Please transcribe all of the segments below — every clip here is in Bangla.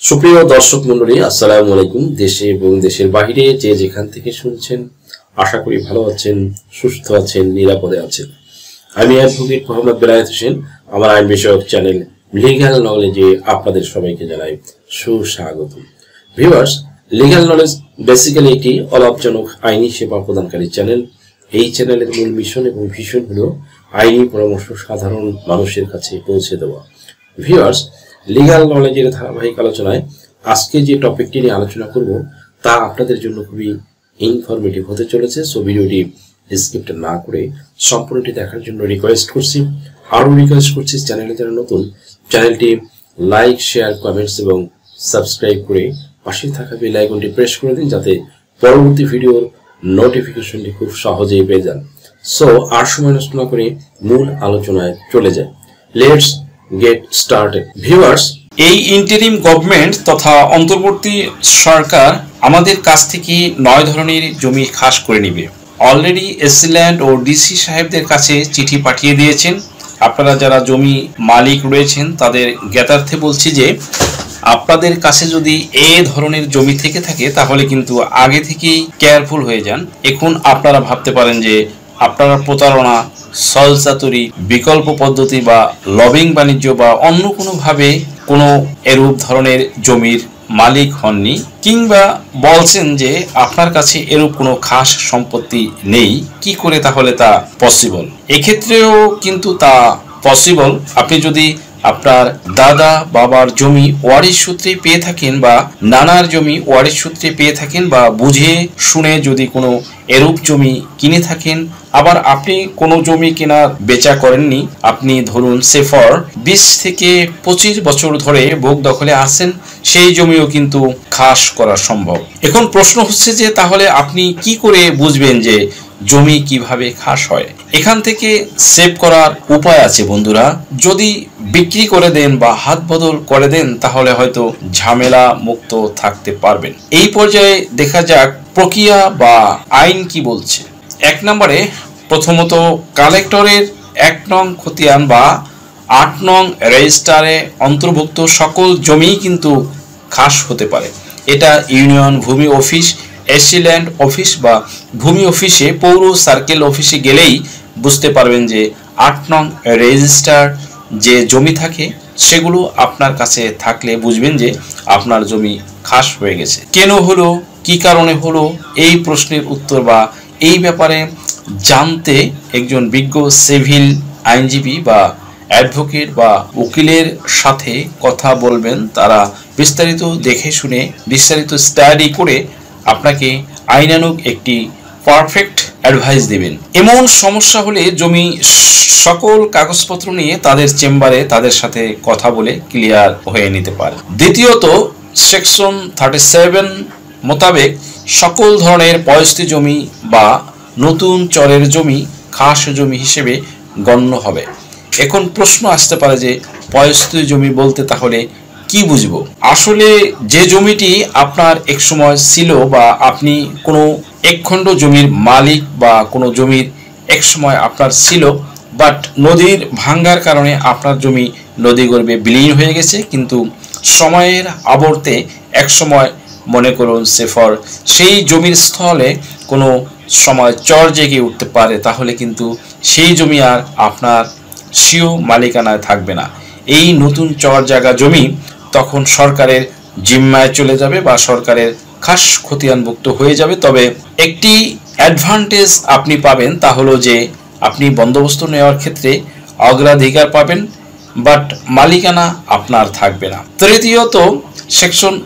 সুপ্রিয় দর্শক মণ্ডলী, আসসালামু আলাইকুম। দেশে এবং দেশের বাহিরে যে যেখান থেকে শুনছেন, আশা করি ভালো আছেন, সুস্থ আছেন, নিরাপদে আছেন। আমি অ্যাডভোকেট মোহাম্মদ বেলায়েত হোসেন। আমার আইন বিষয়ক চ্যানেল লিগ্যাল নলেজে আপনাদের সবাইকে জানাই সুস্বাগত। ভিউয়ার্স, লিগ্যাল নলেজ বেসিক্যালি একটি অলাভজনক আইনি সেবা প্রদানকারী চ্যানেল। এই চ্যানেলের মূল মিশন এবং ভিশন হলো আইনি পরামর্শ সাধারণ মানুষের কাছে পৌঁছে দেওয়া। ভিউয়ার্স, লিগ্যাল নলেজের ধারাবাহিক আলোচনায় আজকে যে টপিকটি নিয়ে আলোচনা করব তা আপনাদের জন্য খুবই ইনফরমেটিভ হতে চলেছে। সো ভিডিওটি স্কিপ না করে সম্পূর্ণটি দেখার জন্য রিকোয়েস্ট করছি। আরও রিকোয়েস্ট করছি, চ্যানেলে যারা নতুন, চ্যানেলটি লাইক, শেয়ার, কমেন্টস এবং সাবস্ক্রাইব করে পাশে থাকা বেল আইকনটি প্রেস করে দিন, যাতে পরবর্তী ভিডিওর নোটিফিকেশনটি খুব সহজেই পেয়ে যান। সো আর সময় নষ্ট না করে মূল আলোচনায় চলে যায়। Let's get started. ভিউয়ার্স, এই ইন্টারিম গভর্নমেন্ট তথা অন্তর্বর্তী সরকার আমাদের কাছ থেকে 9 ধরনের জমি খাস করে নেবে। অলরেডি এসসি ল্যান্ড ও ডিসি সাহেবদের কাছে চিঠি পাঠিয়ে দিয়েছেন। আপনারা যারা জমি মালিক রয়েছেন তাদের জ্ঞাতার্থে বলছি যে আপনাদের কাছে যদি এই ধরনের জমি থেকে থাকে তাহলে কিন্তু আগে থেকেই কেয়ারফুল হয়ে যান। এখন আপনারা ভাবতে পারেন যে আপনারা প্রতারণা, ছলচাতুরি, বিকল্প পদ্ধতি বা লবিং বাণিজ্য বা অন্য কোনোভাবে কোনো এরূপ ধরনের জমির মালিক হননি, কিংবা বলছেন যে আপনার কাছে এরূপ কোনো খাস সম্পত্তি নেই। কি করে তাহলে তা পসিবল? এক্ষেত্রেও কিন্তু তা পসিবল। আপনি যদি আপনার দাদা বাবার জমি ওয়ারিশ সূত্রে পেয়ে থাকেন বা নানার জমি ওয়ারিশ সূত্রে পেয়ে থাকেন বা বুঝে শুনে যদি কোনো এরূপ জমি কিনে থাকেন, আবার আপনি কোনো জমি কেনার বেচা করেননি, আপনি ধরুন সেফর 20 থেকে 25 বছর ধরে ভোগ দখলে আছেন, সেই জমিও কিন্তু খাস করা সম্ভব। এখন প্রশ্ন হচ্ছে যে তাহলে আপনি কি করে বুঝবেন যে জমি কিভাবে খাস হয়? এখান থেকে সেভ করার উপায় আছে বন্ধুরা। যদি বিক্রি করে দেন বা হাত বদল করে দেন তাহলে হয়তো ঝামেলা মুক্ত থাকতে পারবেন। এই পর্যায়ে দেখা যাক প্রক্রিয়া বা আইন কি বলছে। 1 নম্বরে প্রথমত কালেক্টরের 1 নং খতিয়ান বা 8 নং রেজিস্টারে অন্তর্ভুক্ত সকল জমি কিন্তু খাস হতে পারে। এটা ইউনিয়ন ভূমি অফিস, এসসি ল্যান্ড অফিস বা ভূমি অফিসে, পৌর সার্কেল অফিসে গেলেই বুঝতে পারবেন যে 8 নং রেজিস্টার যে জমি থাকে সেগুলো আপনার কাছে থাকলে বুঝবেন যে আপনার জমি খাস হয়ে গেছে। কেন হলো, কি কারণে হলো, এই প্রশ্নের উত্তর বা এই ব্যাপারে জানতে একজন বিজ্ঞ সিভিল আইনজীবী বা অ্যাডভোকেট বা উকিলের সাথে কথা বলবেন। তারা বিস্তারিত দেখে শুনে, বিস্তারিত স্টাডি করে আপনাকে আইনানুগ একটি পারফেক্ট অ্যাডভাইস দিবেন। এমন সমস্যা হলে জমি সকল কাগজপত্র নিয়ে তাদের চেম্বারে তাদের সাথে কথা বলে ক্লিয়ার হয়ে নিতে পারে। দ্বিতীয়ত সেকশন 37 মোতাবেক সকল ধরনের পয়স্তি জমি বা নতুন চরের জমি খাস জমি হিসেবে গণ্য হবে। এখন প্রশ্ন আসতে পারে যে পয়স্তি জমি বলতে তাহলে কি বুঝবো? আসলে যে জমিটি আপনার এক সময় ছিল বা আপনি কোনো একখণ্ড জমির মালিক বা কোনো জমির এক সময় আপনার ছিল, বাট নদীর ভাঙ্গার কারণে আপনার জমি নদী গর্ভে বিলীন হয়ে গেছে, কিন্তু সময়ের আবর্তে এক সময় মনে করুন সেফর সেই জমির স্থলে কোনো সময় চর জেগে উঠতে পারে, তাহলে কিন্তু সেই জমি আর আপনার স্বীয় মালিকানায় থাকবে না। এই নতুন চর জায়গা জমি তখন সরকারের জিম্মায় চলে যাবে বা সরকারের খাস খতিয়ানভুক্ত হয়ে যাবে। তবে একটি অ্যাডভান্টেজ আপনি পাবেন, তা হলো যে আপনি বন্দোবস্ত নেওয়ার ক্ষেত্রে অগ্রাধিকার পাবেন, বাট মালিকানা আপনার থাকবে না। তৃতীয়ত সেকশন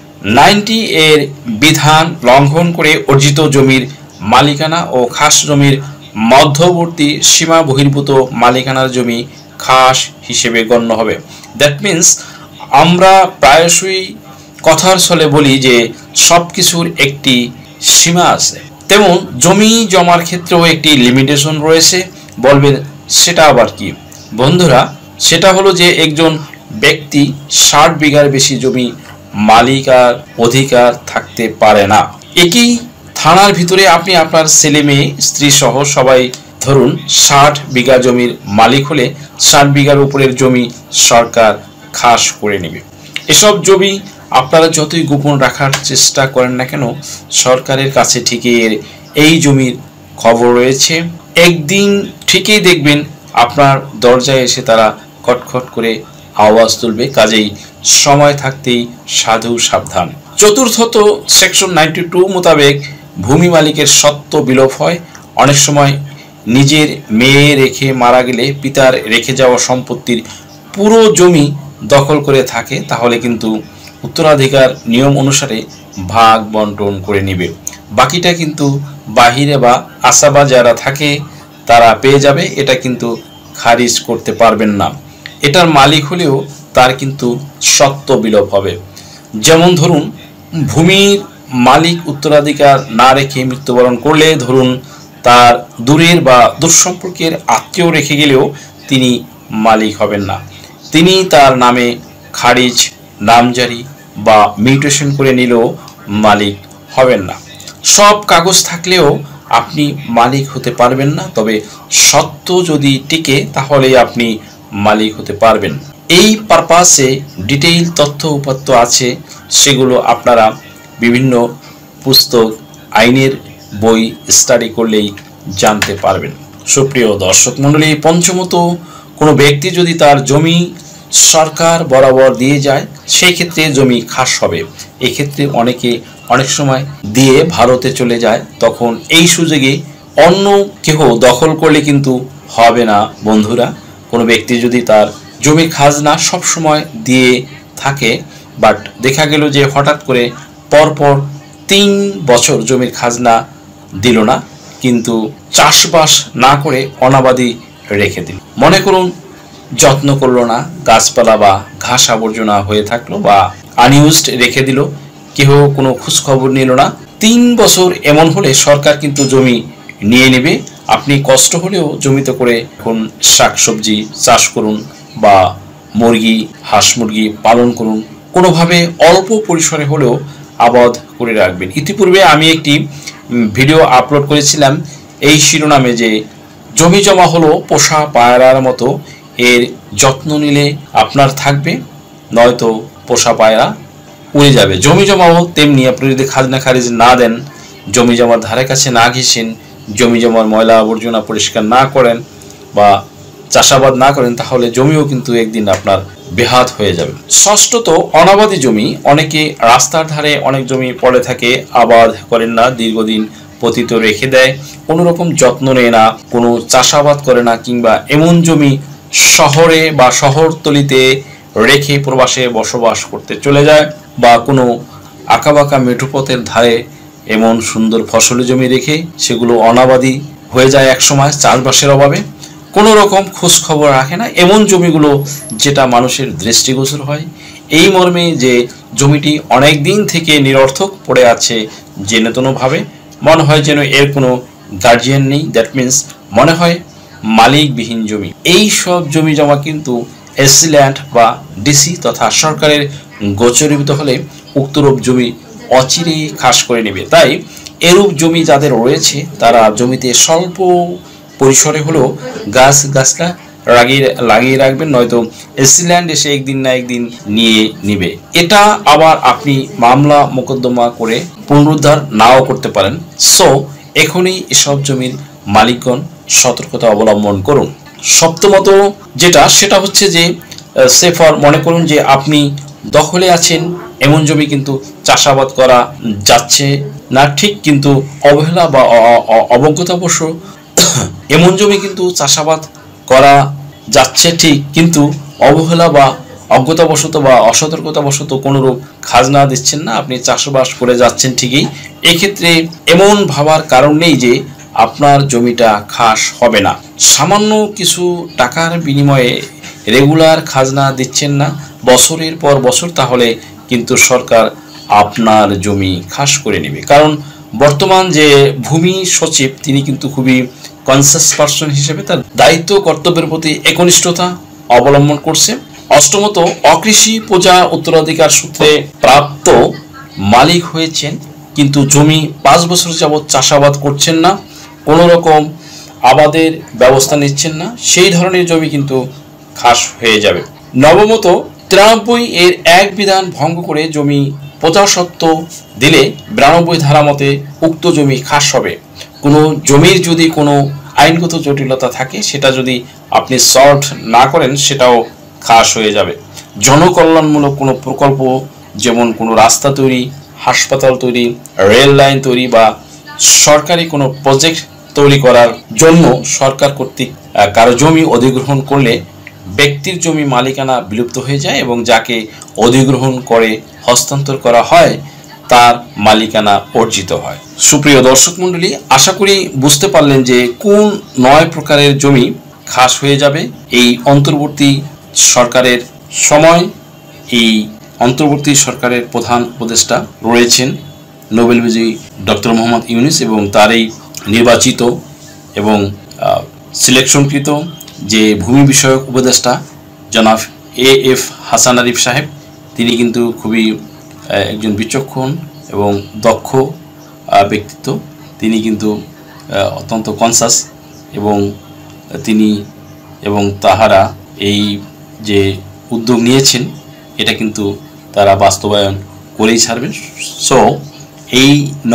90 এর বিধান লঙ্ঘন করে অর্জিত জমির মালিকানা ও খাস জমির মধ্যবর্তী সীমা বহির্ভূত মালিকানার জমি খাস হিসেবে গণ্য হবে। দ্যাট মিন্স আমরা প্রায়শই কথার ছলে বলি যে সব কিছুর একটি সীমা আছে, তেমন জমি জমার ক্ষেত্রেও একটি লিমিটেশন রয়েছে। বলবেন সেটা আবার কি? বন্ধুরা, সেটা হলো যে একজন ব্যক্তি 60 বিঘার বেশি জমি মালিকার অধিকার থাকতে পারে না। একই থানার ভিতরে আপনি আপনার ছেলে মেয়ে স্ত্রী সহ সবাই ধরুন 60 বিঘা জমির মালিক হলে 60 বিঘার উপরের জমি সরকার খাস করে নেবে। এসব জমি আপনারা যতই গোপন রাখার চেষ্টা করেন না কেন, সরকারের কাছে ঠিকই এই জমির খবর রয়েছে। একদিন ঠিকই দেখবেন আপনার দরজায় এসে তারা খটখট করে আওয়াজ তুলবে। কাজেই সময় থাকতেই সাধু সাবধান। চতুর্থত সেকশন 92 মোতাবেক ভূমি মালিকের স্বত্ব বিলোপ হয়। অনেক সময় নিজের মেয়ে রেখে মারা গেলে পিতার রেখে যাওয়া সম্পত্তির পুরো জমি দখল করে থাকে, তাহলে কিন্তু উত্তরাধিকার নিয়ম অনুসারে ভাগ বন্টন করে নেবে। বাকিটা কিন্তু বাহিরে বা আসাবা যারা থাকে তারা পেয়ে যাবে। এটা কিন্তু খারিজ করতে পারবেন না। এটার মালিক হলেও তার কিন্তু স্বত্ব বিলোপ হবে। যেমন ধরুন, ভূমির মালিক উত্তরাধিকার না রেখে মৃত্যুবরণ করলে, ধরুন তার দূরের বা দূরসম্পর্কের আত্মীয় রেখে গেলেও তিনি মালিক হবেন না। তিনি তার নামে খারিজ, নামজারি বা মিউটেশন করে নিলেও মালিক হবেন না। সব কাগজ থাকলেও আপনি মালিক হতে পারবেন না, তবে সত্য যদি টিকে তাহলে আপনি মালিক হতে পারবেন। এই পারপাসে ডিটেইল তথ্য উপাত্ত আছে, সেগুলো আপনারা বিভিন্ন পুস্তক, আইনের বই স্টাডি করলেই জানতে পারবেন। সুপ্রিয় দর্শক মণ্ডলী, পঞ্চমত, কোনো ব্যক্তি যদি তার জমি সরকার বরাবর দিয়ে যায়, সেই ক্ষেত্রে জমি খাস হবে। এক্ষেত্রে অনেক সময় দিয়ে ভারতে চলে যায়, তখন এই সুযোগে অন্য কেহ দখল করলে কিন্তু হবে না বন্ধুরা। কোনো ব্যক্তি যদি তার জমি খাজনা সব সময় দিয়ে থাকে, বাট দেখা গেল যে হঠাৎ করে পরপর 3 বছর জমির খাজনা দিল না, কিন্তু চাষবাস না করে অনাবাদি রেখে দিল। মনে করুন যত্ন করলো না, গাছপালা বা ঘাস আবর্জনা হয়ে থাকলো বা আনইউজড রেখে দিল, কেহ কোনো খোঁজখবর নিল না। 3 বছর এমন হলে সরকার কিন্তু জমি নিয়ে নেবে। আপনি কষ্ট হলেও জমিতে করে এখন শাকসবজি চাষ করুন বা মুরগি, হাঁস মুরগি পালন করুন, কোনোভাবে অল্প পরিসরে হলেও আবাদ করে রাখবেন। ইতিপূর্বে আমি একটি ভিডিও আপলোড করেছিলাম এই শিরোনামে যে জমি জমা হলো পোষা পায়রার মতো, এর যত্ন নিলে আপনার থাকবে, নয়তো পোষা পায়রা উড়ে যাবে। জমি জমাও তেমনি, আপনি যদি খাজনা খারিজ না দেন, জমি জমার ধারে কাছে না ঘেঁষেন, জমি জমার ময়লা আবর্জনা পরিষ্কার না করেন বা চাষাবাদ না করেন, তাহলে জমিও কিন্তু একদিন আপনার বেহাত হয়ে যাবে। ষষ্ঠত, অনাবাদি জমি। অনেকে রাস্তার ধারে অনেক জমি পড়ে থাকে, আবাদ করেন না, দীর্ঘদিন পতিত রেখে দেয়, কোনো রকম যত্ন নেয় না, কোনো চাষাবাদ করে না, কিংবা এমন জমি শহরে বা শহরতলিতে রেখে প্রবাসে বসবাস করতে চলে যায়, বা কোনো আঁকাবাঁকা মেঠোপথের ধারে এমন সুন্দর ফসলি জমি রেখে সেগুলো অনাবাদি হয়ে যায় একসময় চাষবাসের অভাবে, কোনো রকম খোঁজ খবর রাখে না। এমন জমিগুলো যেটা মানুষের দৃষ্টিগোচর হয়, এই মর্মে যে জমিটি অনেক দিন থেকে নিরর্থক পড়ে আছে, জেনে তেনোভাবে মনে হয় যেন এর কোনো গার্জিয়ান নেই, দ্যাট মিনস মনে হয় মালিকবিহীন জমি। এই সব জমি জমা কিন্তু এসসি ল্যান্ড বা ডিসি তথা সরকারের গোচরীভূত হলে উক্তরূপ জমি অচিরেই খাস করে নেবে। তাই এরূপ জমি যাদের রয়েছে তারা জমিতে স্বল্প পরিসরে হলেও গাছলা লাগিয়ে রাখবেন, নয়তো এসসি ল্যান্ড এসে একদিন না একদিন নিয়ে নিবে। এটা আবার আপনি মামলা মোকদ্দমা করে পুনরুদ্ধার নাও করতে পারেন। সো এখনই এসব জমির মালিকগণ সতর্কতা অবলম্বন করুন। সপ্তমত সেটা হচ্ছে যে সেফর, মনে করুন যে আপনি দখলে আছেন এমন জমি কিন্তু চাষাবাদ করা যাচ্ছে না ঠিক, কিন্তু অবহেলা বা অবজ্ঞতাবশ এমন জমি কিন্তু চাষাবাদ করা যাচ্ছে ঠিক, কিন্তু অবহেলা বা অজ্ঞতাবশত বা অসতর্কতাবশত কোনোরূপ খাজনা দিচ্ছেন না, আপনি চাষবাস করে যাচ্ছেন ঠিকই। এক্ষেত্রে এমন ভাবার কারণ নেই যে আপনার জমিটা খাস হবে না। সামান্য কিছু টাকার বিনিময়ে রেগুলার খাজনা দিচ্ছেন না বছরের পর বছর, তাহলে কিন্তু সরকার আপনার জমি খাস করে নেবে। কারণ বর্তমান যে ভূমি সচিব তিনি কিন্তু খুবই কনসাস পার্সন হিসেবে তার দায়িত্ব কর্তব্যের প্রতি একনিষ্ঠতা অবলম্বন করছে। অষ্টমত, অকৃষি প্রজা উত্তরাধিকার সূত্রে প্রাপ্ত মালিক হয়েছেন, কিন্তু জমি 5 বছর যাবৎ চাষাবাদ করছেন না, কোনো রকম আবাদের ব্যবস্থা নিচ্ছেন না, সেই ধরনের জমি কিন্তু খাস হয়ে যাবে। নবমত, 93 এর এক বিধান ভঙ্গ করে জমি প্রজাস্বত্ব দিলে 92 ধারা মতে উক্ত জমি খাস হবে। কোনো জমির যদি কোনো আইনগত জটিলতা থাকে সেটা যদি আপনি সলভ না করেন সেটাও খাস হয়ে যাবে। জনকল্যাণমূলক কোনো প্রকল্প যেমন কোনো রাস্তা তৈরি, হাসপাতাল তৈরি, রেল লাইন তৈরি বা সরকারি কোনো প্রজেক্ট তৈরি করার জন্য সরকার কর্তৃক কারো জমি অধিগ্রহণ করলে ব্যক্তির জমি মালিকানা বিলুপ্ত হয়ে যায় এবং যাকে অধিগ্রহণ করে হস্তান্তর করা হয় তার মালিকানা অর্জিত হয়। সুপ্রিয় দর্শক মণ্ডলী, আশা করি বুঝতে পারলেন যে কোন 9 প্রকারের জমি খাস হয়ে যাবে এই অন্তর্বর্তী সরকারের সময়। এই অন্তর্বর্তী সরকারের প্রধান উপদেষ্টা রয়েছেন নোবেল বিজয়ী ডক্টর মোহাম্মদ ইউনূস এবং তার এই নির্বাচিত এবং সিলেকশনকৃত যে ভূমি বিষয়ক উপদেষ্টা জনাব AF হাসান আরিফ সাহেব, তিনি কিন্তু খুবই একজন বিচক্ষণ এবং দক্ষ ব্যক্তিত্ব। তিনি কিন্তু অত্যন্ত কনসাস এবং তিনি এবং তাহারা এই যে উদ্যোগ নিয়েছেন এটা কিন্তু তারা বাস্তবায়ন করেই ছাড়বেন। সো এই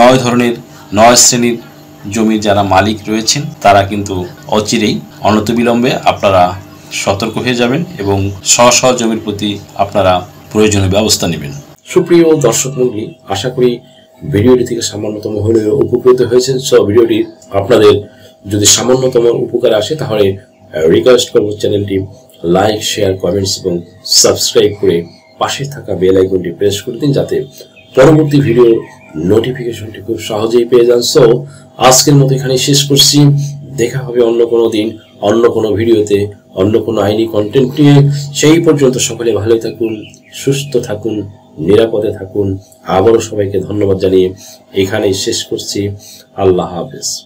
9 শ্রেণীর জমির যারা মালিক রয়েছেন তারা কিন্তু অচিরেই অনতিবিলম্বে আপনারা সতর্ক হয়ে যাবেন এবং স্ব জমির প্রতি আপনারা প্রয়োজনীয় ব্যবস্থা নেবেন। সুপ্রিয় দর্শক মণ্ডলী, আশা করি ভিডিওটি থেকে সামান্যতম হলেও উপকৃত হয়েছেন। সো ভিডিওটি আপনাদের যদি সামান্যতম উপকার আসে তাহলে রিকোয়েস্ট করব চ্যানেলটি লাইক, শেয়ার, কমেন্টস এবং সাবস্ক্রাইব করে পাশে থাকা বেল আইকনটি প্রেস করে দিন যাতে পরবর্তী ভিডিওর নোটিফিকেশনটি খুব সহজেই পেয়ে যান। সো আজকের মতো এখানে শেষ করছি। দেখা হবে অন্য কোনো দিন, অন্য কোনো ভিডিওতে, অন্য কোনো আইনি কন্টেন্ট নিয়ে। সেই পর্যন্ত সকলে ভালো থাকুন, সুস্থ থাকুন, নিরাপদে থাকুন। আবারও সবাইকে ধন্যবাদ জানিয়ে এখানেই শেষ করছি। আল্লাহ হাফেজ।